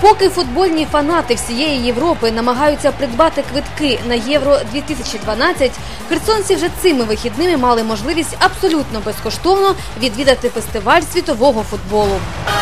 Поки футбольні фанати всієї Європи намагаються придбати квитки на Євро-2012, херсонці вже цими вихідними мали можливість абсолютно безкоштовно відвідати фестиваль світового футболу.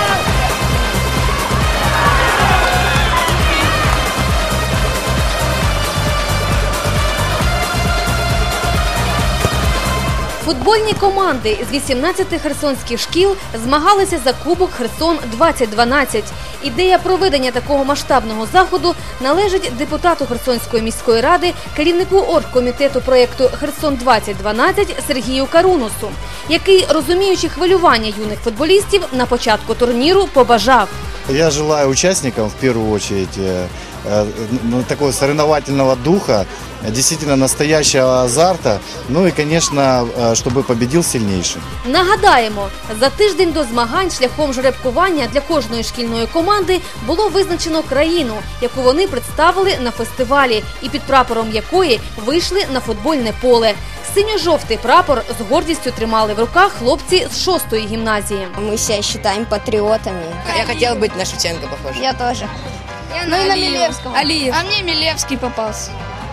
Футбольні команди з 18 херсонських шкіл змагалися за Кубок Херсон-2012. Ідея проведення такого масштабного заходу належить депутату Херсонської міської ради, керівнику оргкомітету проєкту «Херсон-2012» Сергію Карунусу, який, розуміючи хвилювання юних футболістів, на початку турніру побажав. Я желаю участникам, в первую очередь, такого соревновательного духа, действительно настоящего азарта, ну и, конечно, чтобы победил сильнейший. Нагадаємо, за тиждень до змагань шляхом жеребкування для кожної шкільної команди було визначено країну, яку вони представили на фестивалі і під прапором якої вийшли на футбольне поле. Синьо-жовтий прапор з гордістю тримали в руках хлопці з 6-ї гімназії. Мы себя считаем патриотами. Я хотел быть на Шевченко похож. Я тоже. Я на Милевского. Алиев. А мне Милевский попался.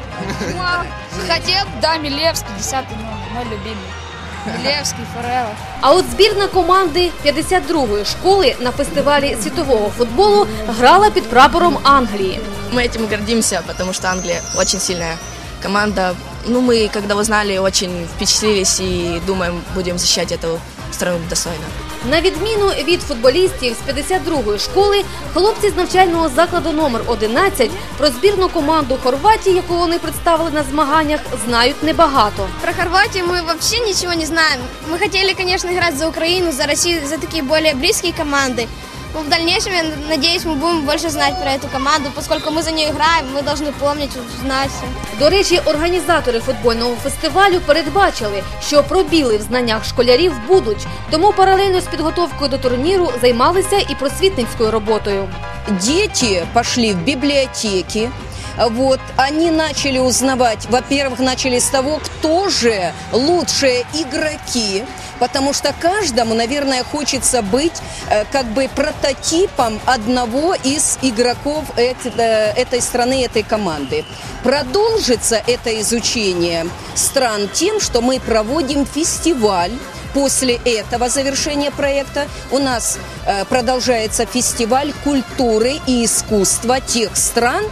Хотел, да, Милевский, 10-й, мой любимый. Милевский, Форелов. А от збірна команди 52-ї школи на фестивалі світового футболу грала під прапором Англії. Мы этим гордимся, потому что Англия очень сильная команда. Ну, мы, когда узнали, очень впечатлились и думаем, будем защищать эту страну достойно. На відміну від футболістів з 52-ї школи, хлопці з навчального закладу номер 11 про збірну команду Хорватії, яку вони представили на змаганнях, знають небагато. Про Хорватию мы вообще ничего не знаем. Мы хотели, конечно, играть за Украину, за Россию, за такие более близкие команды. Но в дальнейшем, я надеюсь, мы будем больше знать про эту команду, поскольку мы за нее играем, мы должны помнить, знать. До речі, організатори футбольного фестивалю передбачили, що пробіли в знаннях школярів будуть, тому паралельно з підготовкою до турніру займалися і просвітницькою роботою. Дети пошли в библиотеки. Вот, они начали узнавать, во-первых, начали с того, кто же лучшие игроки, потому что каждому, наверное, хочется быть как бы прототипом одного из игроков этой страны, этой команды. Продолжится это изучение стран тем, что мы проводим фестиваль. После этого завершения проекта у нас продолжается фестиваль культуры и искусства тех стран,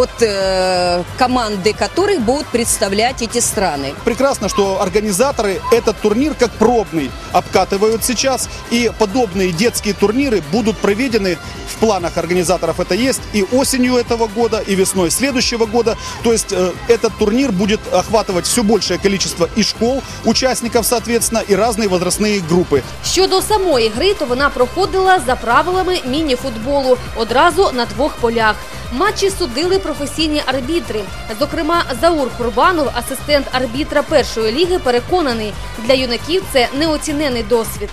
команды которых будут представлять эти страны. Прекрасно, что организаторы этот турнир как пробный обкатывают сейчас, и подобные детские турниры будут проведены в планах организаторов. Это есть и осенью этого года, и весной следующего года. То есть этот турнир будет охватывать все большее количество и школ, участников, соответственно, и разные возрастные групи. Щодо самої гри, то вона проходила за правилами міні-футболу, одразу на 2 полях. Матчі судили професійні арбітри. Зокрема, Заур Курбанов, асистент арбітра першої ліги, переконаний, для юнаків це неоцінений досвід.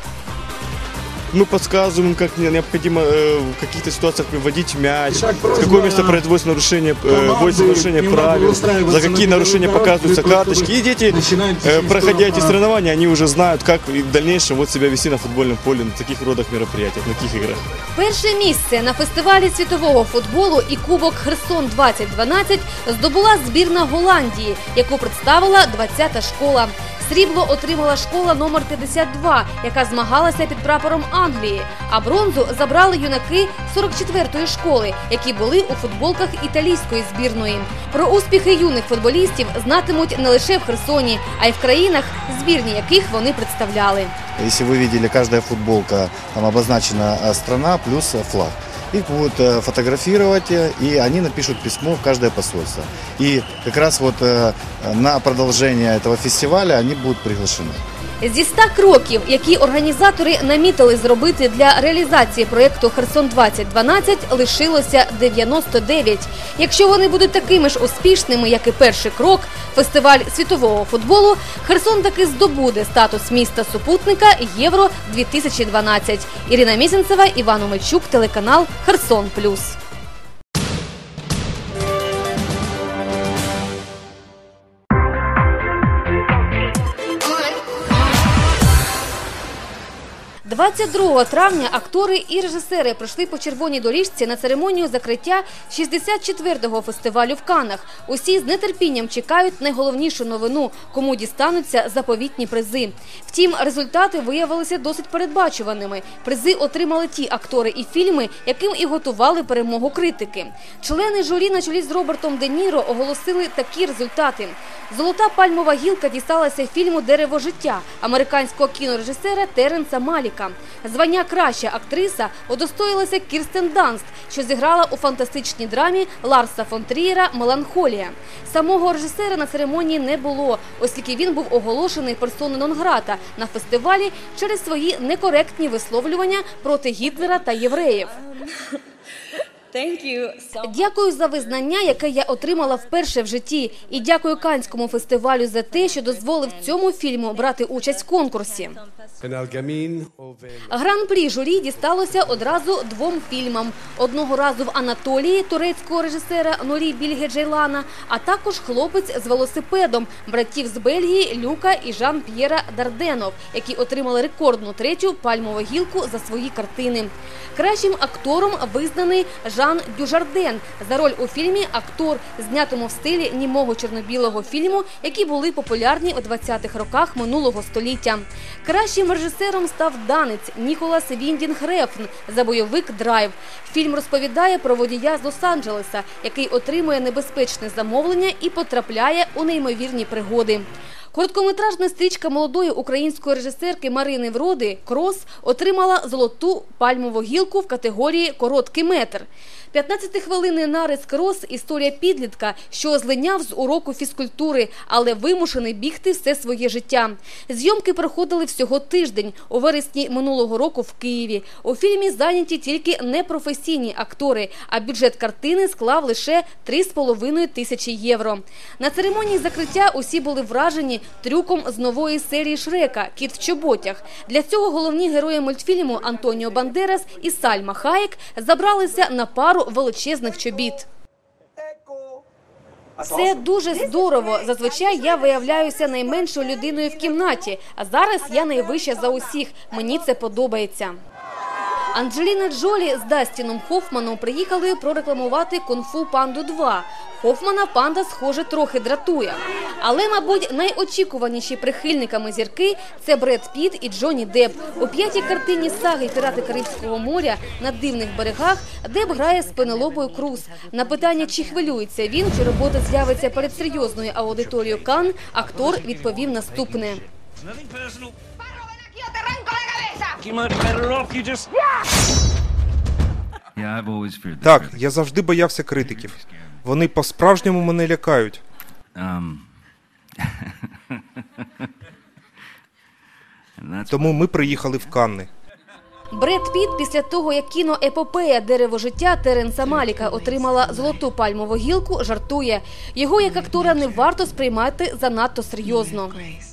Мы подсказываем, как необходимо в каких-то ситуациях выводить мяч, в какое место производится нарушение правил, за какие нарушения показываются карточки. И дети, проходя эти соревнования, они уже знают, как в дальнейшем себя вести на футбольном поле на таких родах мероприятиях, на таких играх. Перше місце на фестивалі світового футболу і Кубок Херсон-2012 здобула збірна Голландії, яку представила 20-та школа. Срібло отримала школа номер 52, яка змагалася під прапором Англії, а бронзу забрали юнаки 44-ї школи, які були у футболках італійської збірної. Про успіхи юних футболістів знатимуть не лише в Херсоні, а й в країнах, збірні яких вони представляли. Если вы видели, каждая футболка, там обозначена страна плюс флаг. Их будут фотографировать, и они напишут письмо в каждое посольство. И как раз на продолжение этого фестиваля они будут приглашены. Зі 100 кроків, які організатори намітили зробити для реалізації проєкту «Херсон-2012», лишилося 99. Якщо вони будуть такими ж успішними, як і перший крок, фестиваль світового футболу, Херсон таки здобуде статус міста-супутника Євро-2012. Ірина Мізінцева, Іван Омельчук, телеканал «Херсон Плюс». 22 травня актори і режисери прийшли по червоній доріжці на церемонію закриття 64-го фестивалю в Каннах. Усі з нетерпінням чекають найголовнішу новину, кому дістануться заповітні призи. Втім, результати виявилися досить передбачуваними. Призи отримали ті актори і фільми, яким і готували перемогу критики. Члени журі на чолі з Робертом Де Ніро оголосили такі результати. Золота пальмова гілка дісталася фільму «Дерево життя» американського кінорежисера Теренса Маліка. Звання «Краща актриса» удостоїлася Кірстен Данст, що зіграла у фантастичній драмі Ларса фон Трієра «Меланхолія». Самого режисера на церемонії не було, оскільки він був оголошений персона нон-грата на фестивалі через свої некоректні висловлювання проти Гітлера та євреїв. Дякую за визнання, яке я отримала вперше в житті. І дякую Каннському фестивалю за те, що дозволив цьому фільму брати участь в конкурсі. Гран-прі журі дісталося одразу двом фільмам. Одного разу в «Анатолії» турецького режисера Нурі Більге Джейлана, а також «Хлопець з велосипедом» братів з Бельгії Люка і Жан-П'єра Дарденов, які отримали рекордну третю пальмову гілку за свої картини. Кращим актором визнаний Жан Дюжарден за роль у фільмі «Актор», знятому в стилі німого чорно-білого фільму, які були популярні у 20-х роках минулого століття. Кращим режисером став данець Ніколас Віндінг Рефн за бойовик «Драйв». Фільм розповідає про водія з Лос-Анджелеса, який отримує небезпечне замовлення і потрапляє у неймовірні пригоди. Короткометражна стрічка молодої української режисерки Марини Вроди «Крос» отримала золоту пальмову гілку в категорії «Короткий метр». 15-хвилинний нарис «Крос» – історія підлітка, що злиняв з уроку фізкультури, але вимушений бігти все своє життя. Зйомки проходили всього тиждень, у вересні минулого року в Києві. У фільмі зайняті тільки непрофесійні актори, а бюджет картини склав лише 3,5 тисячі євро. На церемонії закриття усі були вражені трюком з нової серії Шрека «Кіт в чоботях». Для цього головні герої мультфільму Антоніо Бандерас і Сальма Хаєк забралися на пару величезних чобіт. Це дуже здорово. Зазвичай я виявляюся найменшою людиною в кімнаті, а зараз я найвища за усіх. Мені це подобається. Анджеліна Джолі з Дастіном Хоффманом приїхали прорекламувати «Кунг-фу Панду 2». Хоффмана панда, схоже, трохи дратує. Але, мабуть, найочікуваніші прихильниками зірки – це Бред Піт і Джонні Депп. У п'ятій картині саги «Пірати Карибського моря» на дивних берегах Депп грає з Пенелопою Круз. На питання, чи хвилюється він, чи робота з'явиться перед серйозною аудиторією Канн, актор відповів наступне. Так, я завжди боявся критиків. Вони по-справжньому мене лякають. Тому ми приїхали в Канни. Бред Піт після того, як кіноепопея «Дерево життя» Теренса Маліка отримала золоту пальмову гілку, жартує. Його як актора не варто сприймати занадто серйозно.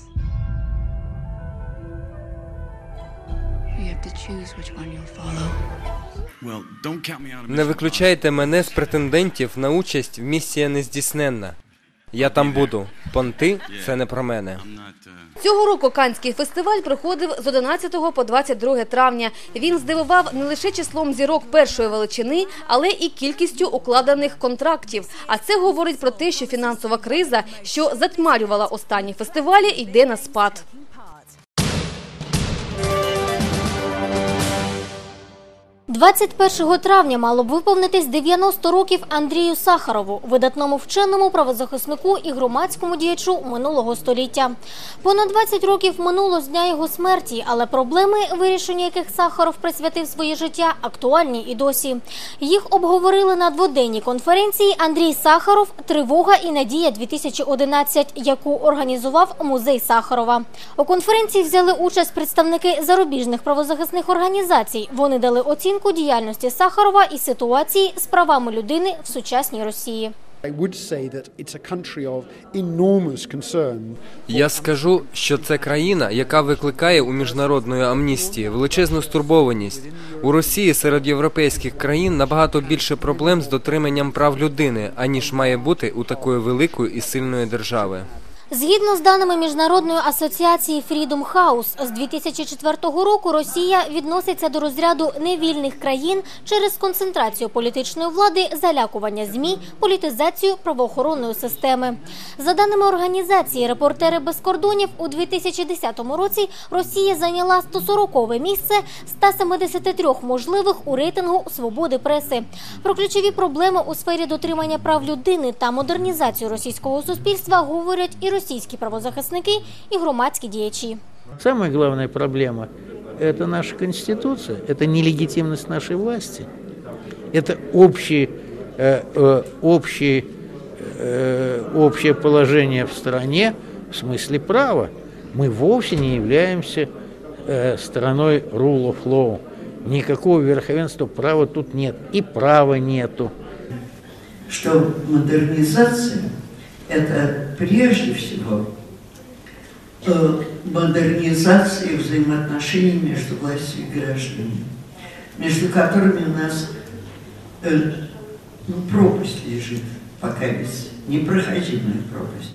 Не виключайте мене з претендентів на участь в «Місія нездійсненна». Я там буду. Понти – це не про мене. Цього року Каннський фестиваль проходив з 11 по 22 травня. Він здивував не лише числом зірок першої величини, але і кількістю укладених контрактів. А це говорить про те, що фінансова криза, що затьмарювала останні фестивалі, йде на спад. 21 травня мало б виповнитись 90 років Андрію Сахарову, видатному вченому, правозахиснику і громадському діячу минулого століття. Понад 20 років минуло з дня його смерті, але проблеми, вирішенню яких Сахаров присвятив своє життя, актуальні і досі. Їх обговорили на дводенній конференції «Андрій Сахаров. Тривога і надія-2011», яку організував музей Сахарова. У конференції взяли участь представники зарубіжних правозахисних організацій. Вони дали оцінку діяльності Сахарова і ситуації з правами людини в сучасній Росії. Я скажу, що це країна, яка викликає у міжнародної амністії величезну стурбованість. У Росії серед європейських країн набагато більше проблем з дотриманням прав людини, аніж має бути у такої великої і сильної держави. Згідно з даними Міжнародної асоціації Freedom House, з 2004 року Росія відноситься до розряду невільних країн через концентрацію політичної влади, залякування ЗМІ, політизацію правоохоронної системи. За даними організації «Репортери без кордонів», у 2010 році Росія зайняла 140-ве місце з 173 можливих у рейтингу свободи преси. Про ключові проблеми у сфері дотримання прав людини та модернізацію російського суспільства говорять і російські правозахисники, і громадські діячі. Самая главная проблема – это наша Конституция, это нелегитимность нашей власти, это общее положение в стране в смысле права. Мы вовсе не являемся страной rule of law. Никакого верховенства права тут нет, и права нету. Что модернизация – это прежде всего модернизация взаимоотношений между властью и гражданами, между которыми у нас пропасть лежит, пока непроходимая пропасть.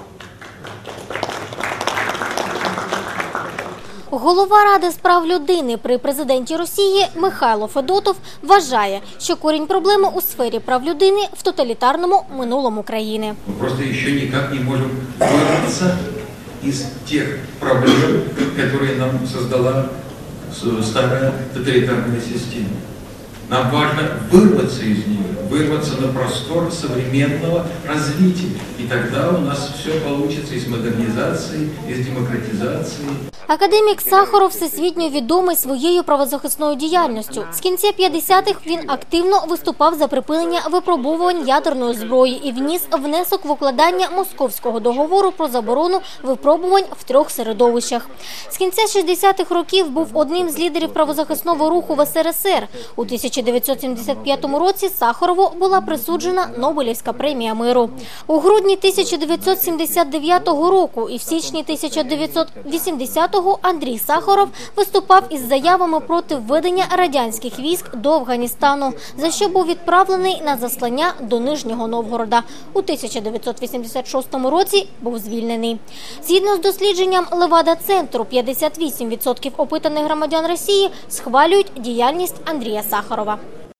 Голова Ради з прав людини при президенті Росії Михайло Федотов вважає, що корінь проблеми у сфері прав людини в тоталітарному минулому країни. Ми просто ще ніяк не можемо вирватися із тих проблем, які нам создала стара тоталітарна система. Нам важно вырваться из нее, вырваться на простор современного развития. И тогда у нас все получится и с модернизацией, и с демократизацией. Академік Сахаров всесвітньо відомий своєю правозахисною діяльністю. З кінця 50-х він активно виступав за припинення випробовувань ядерної зброї і вніс внесок в укладання Московського договору про заборону випробувань в 3 середовищах. З кінця 60-х років був одним з лідерів правозахисного руху в СРСР. У 1975 році Сахарову була присуджена Нобелівська премія миру. У грудні 1979 року і в січні 1980-го Андрій Сахаров виступав із заявами проти введення радянських військ до Афганістану, за що був відправлений на заслання до Нижнього Новгорода. У 1986 році був звільнений. Згідно з дослідженням Левада-центру, 58% опитаних громадян Росії схвалюють діяльність Андрія Сахарова.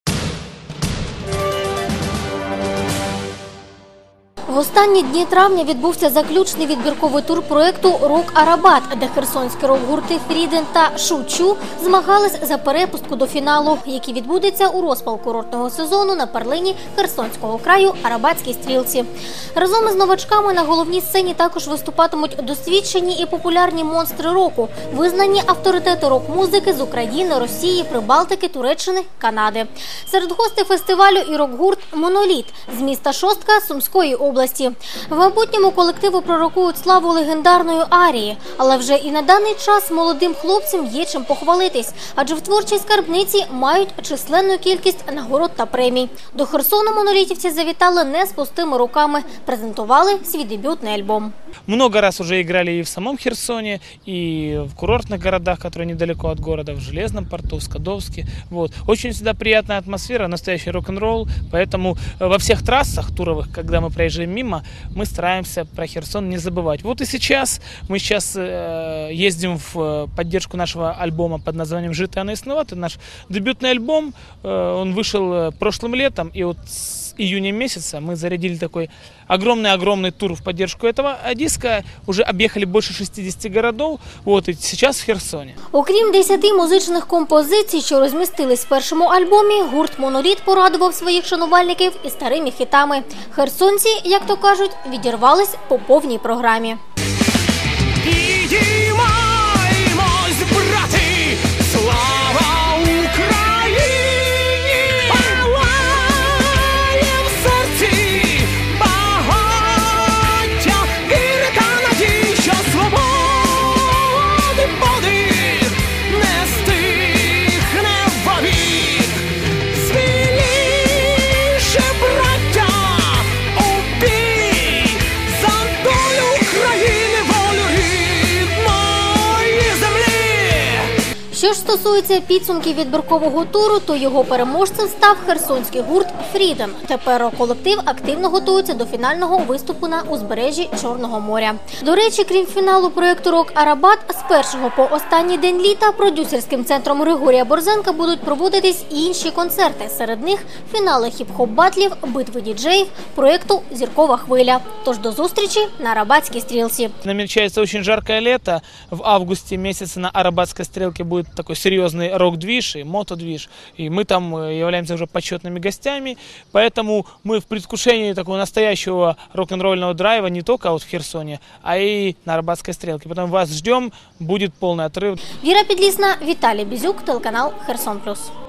В останні дні травня відбувся заключний відбірковий тур проєкту «Рок-Арабат», де херсонські рок-гурти «Фріден» та «Шучу» змагались за перепустку до фіналу, який відбудеться у розпал курортного сезону на перлині Херсонського краю Арабатській стрілці. Разом із новачками на головній сцені також виступатимуть досвідчені і популярні монстри року, визнані авторитети рок-музики з України, Росії, Прибалтики, Туреччини, Канади. Серед гостей фестивалю і рок-гурт «Моноліт» з міста Шостка Сумської області. В майбутньому колективу пророкують славу легендарної арії, але вже і на даний час молодим хлопцям є чим похвалитись, адже в творчій скарбниці мають численну кількість нагород та премій. До Херсону монолітівці завітали не з пустими руками, презентували свій дебютний альбом. Много раз уже играли и в самом Херсоне, и в курортных городах, которые недалеко от города, в Железном порту, в Скадовске. Вот. Очень всегда приятная атмосфера, настоящий рок-н-ролл, поэтому во всех трассах туровых, когда мы проезжаем мимо, мы стараемся про Херсон не забывать. Вот и сейчас мы ездим в поддержку нашего альбома под названием «Жито оно и снова». Это наш дебютный альбом, он вышел прошлым летом, и вот с июня месяца мы зарядили такой огромный тур в поддержку этого диска, уже объехали больше 60 городов, вот, и сейчас в Херсоні. Окрім 10 музичних композицій, що розмістились в першому альбомі, гурт «Моноліт» порадував своїх шанувальників і старими хітами. Херсонці, як то кажуть, відірвались по повній програмі. Україна! Що ж стосується підсумків відбіркового туру, то його переможцем став херсонський гурт «Фрідом». Тепер колектив активно готується до фінального виступу на узбережжі Чорного моря. До речі, крім фіналу проєкту «Рок Арабат», з першого по останній день літа продюсерським центром Григорія Борзенка будуть проводитись і інші концерти. Серед них фінали хіп-хоп-батлів, битви діджеїв, проєкту «Зіркова хвиля». Тож до зустрічі на Арабатській стрілці. Намечается очень жаркое лето. В августе месяце на Арабатской стрелке будет такой серьезный рок-движ и мотодвиж. И мы там являемся уже почетными гостями. Поэтому мы в предвкушении такого настоящего рок-н-ролльного драйва не только вот в Херсоне, а и на Арабатской стрелке. Поэтому вас ждем, будет полный отрыв. Віра Підлісна, Віталій Бізюк, телеканал «Херсон Плюс».